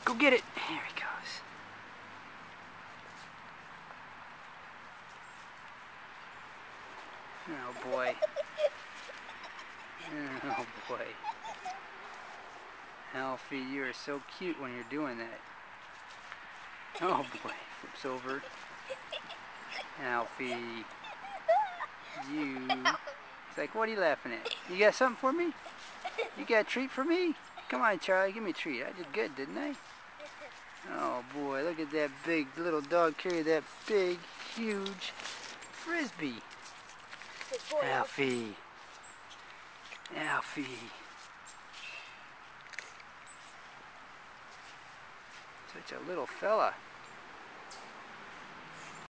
Go get it. Here he goes. Oh boy. Oh boy. Alfie, you are so cute when you're doing that. Oh boy. Flips over. Alfie. You. It's like, what are you laughing at? You got something for me? You got a treat for me? Come on, Charlie, give me a treat. I did good, didn't I? Oh boy, look at that big little dog carry that big, huge frisbee. Alfie. Alfie. Such a little fella.